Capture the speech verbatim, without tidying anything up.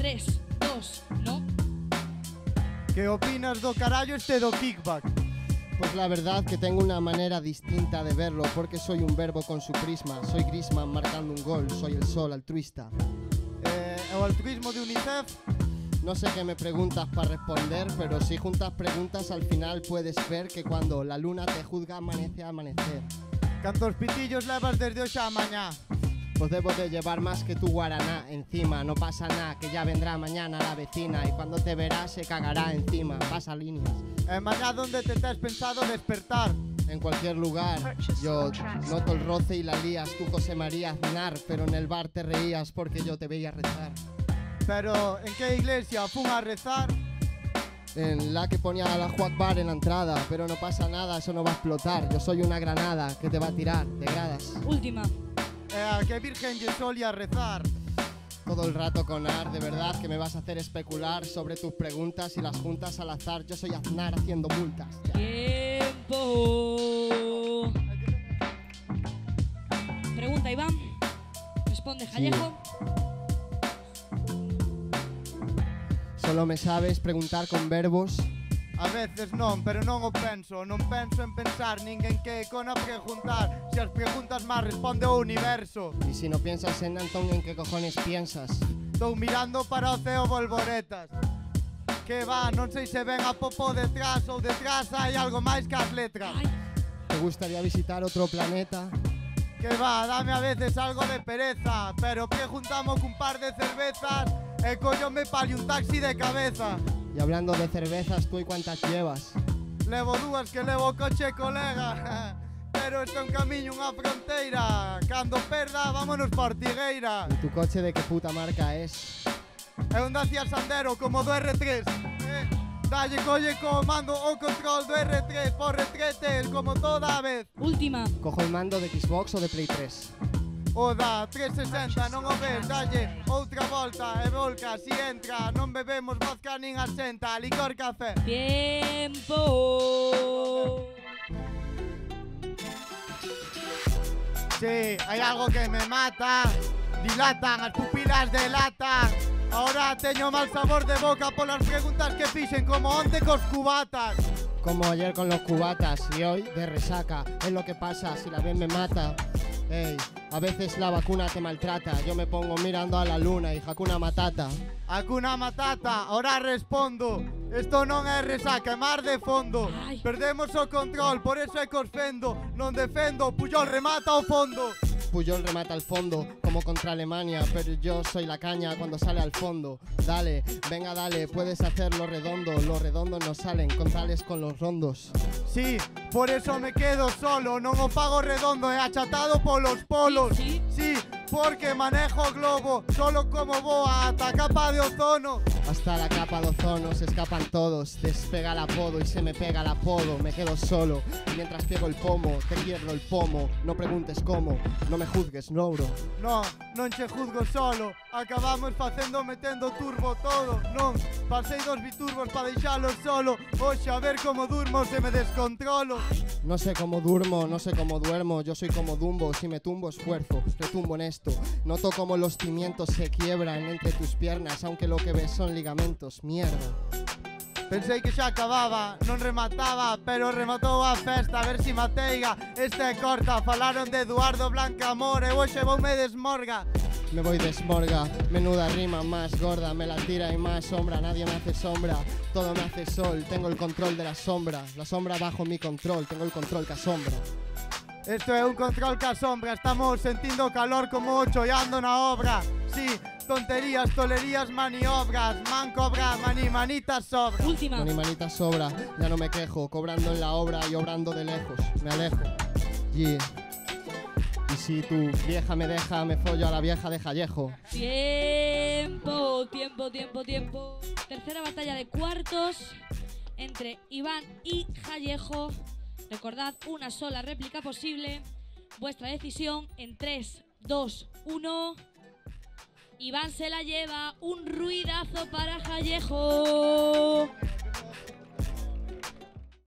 tres, dos, no. ¿Qué opinas do carallo este do kickback? Pues la verdad que tengo una manera distinta de verlo, porque soy un verbo con su prisma. Soy Griezmann marcando un gol, soy el sol altruista. Eh, o altruismo de UNICEF? No sé qué me preguntas para responder, pero si juntas preguntas al final puedes ver que cuando la luna te juzga amanece a amanecer. Cantos pitillos levas desde hoxe a mañá? Pues debo de llevar más que tu guaraná encima. No pasa nada, que ya vendrá mañana la vecina y cuando te verá se cagará encima. Pasa líneas. E mañá donde te tes pensado despertar? En cualquier lugar. Yo noto el roce y la lías. Tú, José María Aznar, pero en el bar te reías porque yo te veía rezar. Pero, en qué iglesia fun a rezar? En la que ponía la Juac Bar en la entrada. Pero no pasa nada, eso no va a explotar. Yo soy una granada que te va a tirar de gradas. Última. Eh, a qué virgen yo solía rezar? Todo el rato con ar, de verdad que me vas a hacer especular sobre tus preguntas y las juntas al azar. Yo soy Aznar haciendo multas. Ya. Tiempo. Pregunta Iván. Responde Jallejo. Solo me sabes preguntar con verbos. A veces non, pero non o penso. Non penso en pensar, nin en que con a preguntar. Se as preguntas máis responde o universo. Y si no piensas en Antonio, ¿en qué cojones piensas? Estou mirando para o ceo bolboretas. Que va, non sei se ven a popó detrás ou detrás hai algo máis que as letras. Ay, ¿Te gustaría visitar otro planeta? Que va, dame a veces algo de pereza. Pero preguntamos cun par de cervezas e collome pali un taxi de cabeza. Y hablando de cervezas, ¿tú y cuántas llevas? Levo dúas que levo coche colega. Pero isto é un camiño, unha fronteira. Cando perda, vámonos pa Ortigueira. ¿Y tu coche de qué puta marca es? É un Dacia Sandero como do erre tres. eh, Dalle, colle co mando o control do erre tres. Por retrete, como toda a vez. última. ¿Cojo el mando de Xbox o de Play tres? O da trescientos sesenta, non o ves, dalle outra volta e volca, si entra, non bebemos vodka nin asenta, licor café. Tiempo. Sí, hai algo que me mata, dilatan, as pupilas delatan. Ahora teño mal sabor de boca polas preguntas que fixen como onte cos cubatas. Como ayer con los cubatas y hoy de resaca. Es lo que pasa, si la ven me mata. Ey, a veces la vacuna te maltrata. Yo me pongo mirando a la luna y Hakuna Matata. Hakuna Matata, ahora respondo. Esto non é resaca, é mar de fondo. Ai. Perdemos o control, por eso é cos fendo. Non defendo, Puyol remata o fondo. Puyol remata al fondo, como contra Alemania, pero yo soy la caña cuando sale al fondo. Dale, venga dale, puedes hacerlo redondo. Los redondos no salen, contales con los rondos. Sí, por eso me quedo solo. Non o pago redondo, é achatado polos polos. Sí, Sí, porque manejo globo, solo como boa ata capa de ozono. Hasta la capa de ozono se escapan todos. Despega el apodo y se me pega el apodo. Me quedo solo, y mientras pego el pomo, te pierdo el pomo. No preguntes cómo, no me juzgues, no bro. No, non che juzgo solo. Acabamos facendo metendo turbo todo. Non, pasei dos biturbos pa deixalo solo. Oxe, a ver como durmo se me descontrolo. No sé cómo durmo, no sé cómo duermo. Yo soy como Dumbo, si me tumbo esfuerzo, retumbo en esto. Noto como los cimientos se quiebran entre tus piernas, aunque lo que ves son ligamentos, mierda. Pensei que xa acababa, non remataba, pero rematou a festa, a ver si mateiga. Esta é corta, falaron de Eduardo Blancamor e hoxe voume desmorga. Me voy desmorga, menuda rima más gorda. Me la tira y más sombra, nadie me hace sombra. Todo me hace sol, tengo el control de la sombra. La sombra bajo mi control, tengo el control que asombra. Esto é un control que asombra, estamos sentindo calor como ocho e ando na obra. Sí, tonterías, tolerías, maniobras, man cobra, mani manitas sobra. última. Con mi manita sobra, ya no me quejo, cobrando en la obra y obrando de lejos. Me alejo. Yeah. Y si tu vieja me deja, me follo a la vieja de Jallejo. Tiempo, tiempo, tiempo, tiempo. Tercera batalla de cuartos entre Iván y Jallejo. Recordad, una sola réplica posible. Vuestra decisión en tres, dos, uno. Iván se la lleva. Un ruidazo para Jallejo.